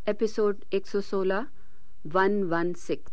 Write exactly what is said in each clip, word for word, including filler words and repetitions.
Episode एक सौ सोलह, one one six.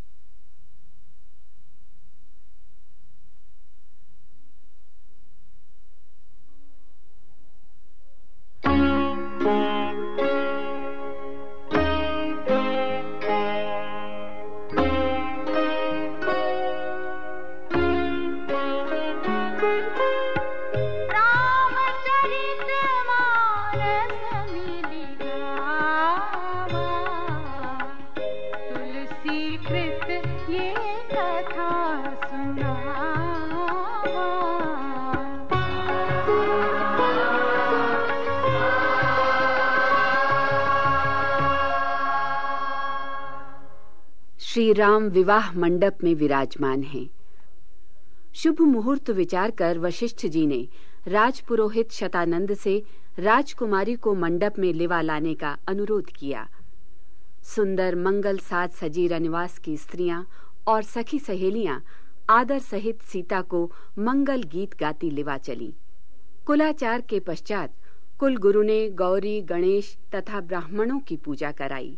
Shri Ram विवाह मंडप में विराजमान हैं। शुभ मुहूर्त विचार कर वशिष्ठ जी ने राजपुरोहित शतानंद से राजकुमारी को मंडप में लिवा लाने का अनुरोध किया। सुंदर मंगल साज सजी रनिवास की स्त्रियां और सखी सहेलियां आदर सहित सीता को मंगल गीत गाती लिवा चली। कुलाचार के पश्चात कुलगुरु ने गौरी, गणेश तथा ब्राह्मणों की पूजा कराई।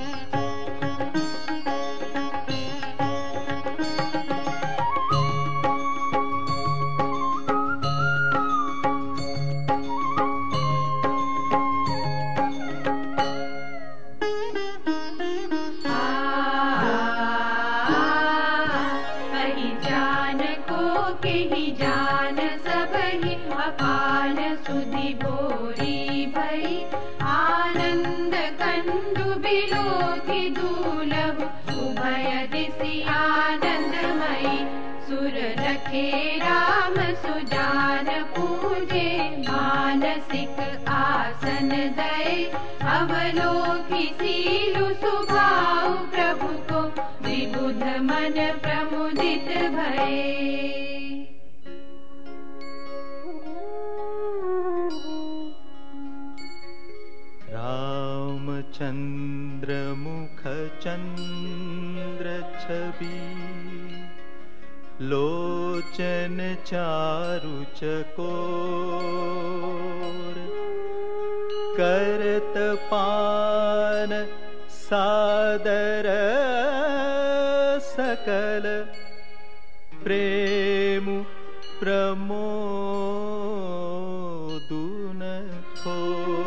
अपान सुधि भोरी भई आनंद कंदु बिलोकी दूलभ उभय दिशि आनंदमयी सुर रखे राम सुजान पूजे मानसिक आसन दय अवलोकी सीलु सुभाव प्रभु को विबुध मन प्रमुदित भये। चंद्र मुख चंद्र छवि लोचन चारु चकोर करत पान सादर सकल प्रेम प्रमोदुन थोर।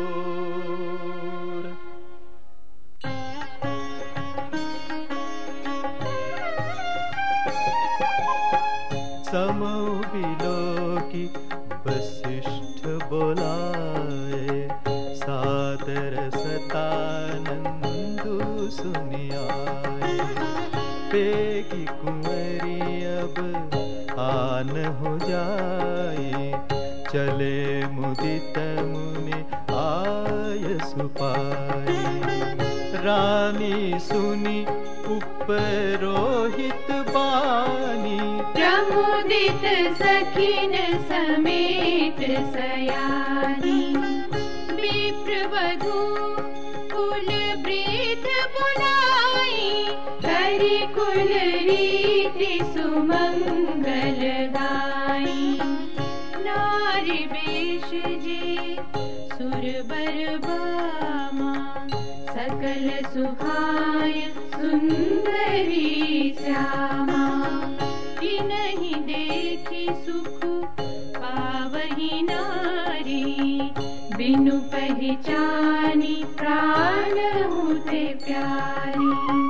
समु बिलोकी वशिष्ठ बोलाए सादर सतानंदु सुनियाए। पेगी कुंवरी अब आन हो जाए चले मुदित मुनि आय सुपाए। रानी सुनी उपरोहित बानी प्रमुदित सखिन समेत सयानी। विप्रवधू कुल वृद्ध बुलाई हरि कुल रीति सुमंगल गाई। नारी वेश जे सुरबर बामा सकल सुहाय सुंदरी श्यामा। नहीं देखी सुख पावही नारी बिनु पहचानी प्राण होते प्यारी।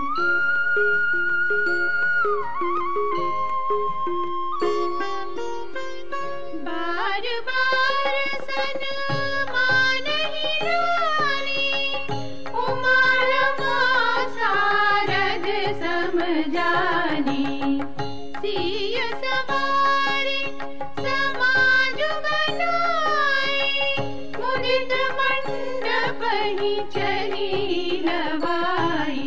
बार बार सन्मान ही रानी उमा रमा सारद समझानी। सिय सवारी समाज बनाए मुदित मंडप ही चली लवाई।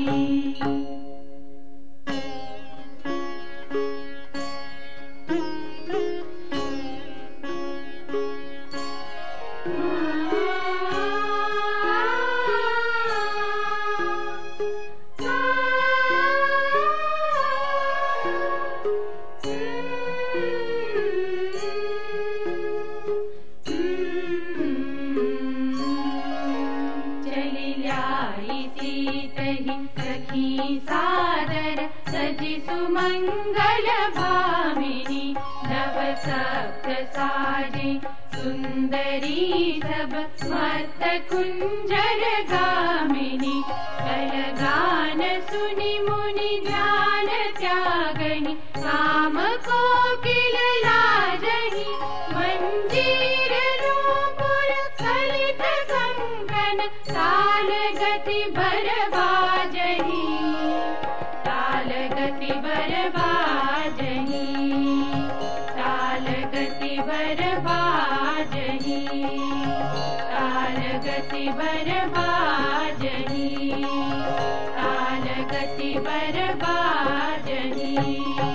भामिनी सादर सजि सुमंगल भामिनी नव सप्त साजे सुंदरी सब मत कुंजर गामिनी कल गान सुनि मुनि ध्यान त्यागनी काम कोकिल लाजही मंजीर नूपुर कलित कंकन ताल गति बर बाजही ताल गति बर बाजही ताल गति बर बाजही ताल गति बर बाजही ताल गति बर बाजही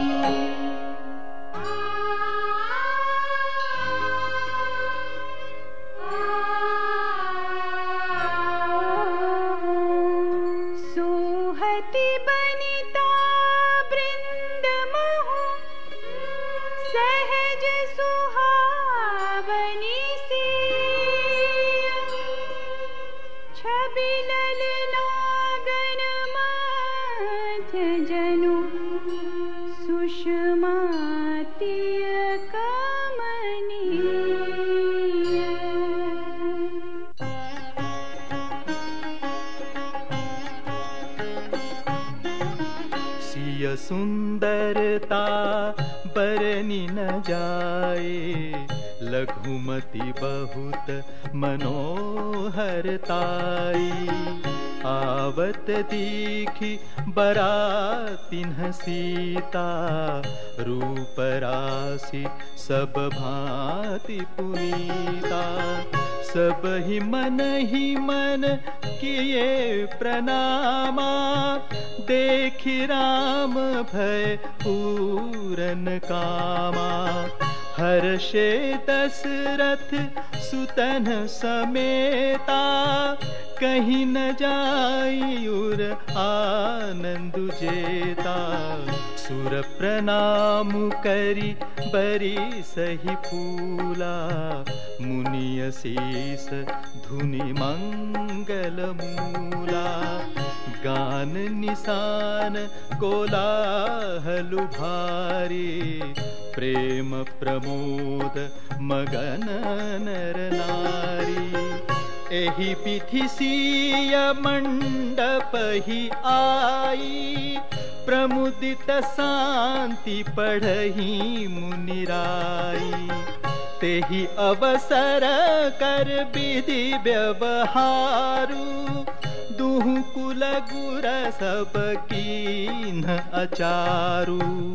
सुहति बनिता बृंद महु सहज सुहावनी सी छवि ललनागन मध्य जनु सुषमा तिय कमनीय सिय सुंदरता बरनी न जाए लघुमति बहुत मनोहरताई आवत दीखी बरातिन्ह सीता रूप राशि सब भांति पुनीता सब ही मन ही मन किए प्रणामा देखि राम भय पूरन कामा हर्षे दशरथ सुतन समेता कहीं न जाई उर आनंद जेता सुर प्रणाम करी बरी सही फूला मुनिय शीस धुनि मंगल मूला गान निशान कोलाहलु भारी प्रेम प्रमोद मगन नर नारी एहि विधि सिय मंडप ही आई प्रमुदित शांति पढ़ही मुनिराई तेहि अवसर कर विधि व्यवहारु दुहु कुल गुर सब कीन्ह अचारु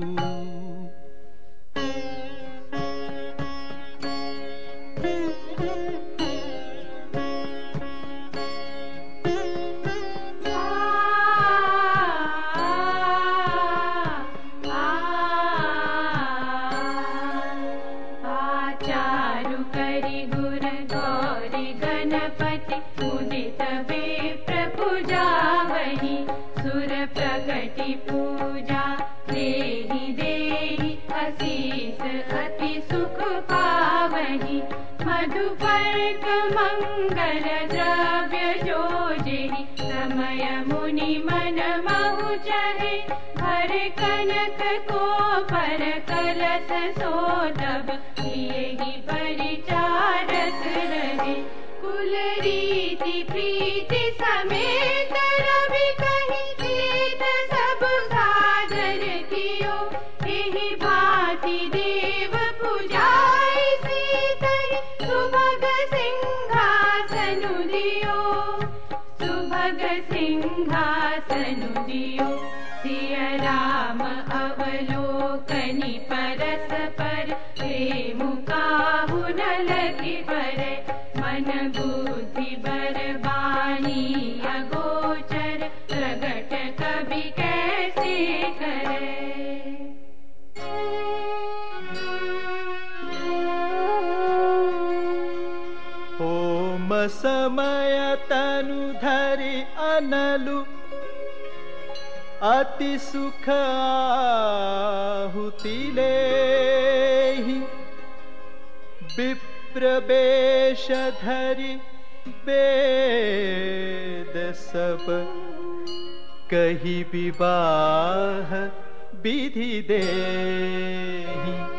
प्रगति पूजा देहि देहि असीस अति सुख पावहि मधुपर्क मंगल द्रव्य जोजहि समय मुनि मन महु चहे भर कनक को पर कलश सोदब येहि परिचारक रहे कुल रीति प्रीति समेत रवि कहि सब सादर कियो एहि भांति देव पूजाय सीतहि सुभग सिंहासनु दियो सुभग सिंहासनु दियो सिय राम अवलोकनि परस पर प्रेम काहु न लगी पर मन बुद्धि बरबानी अगोचर प्रगट कवि कैसे करे होम समय तनु धरि अनलु अति सुख आहुति लेहि विप्र वेश धरि वेद सब कही विवाह विधि देहि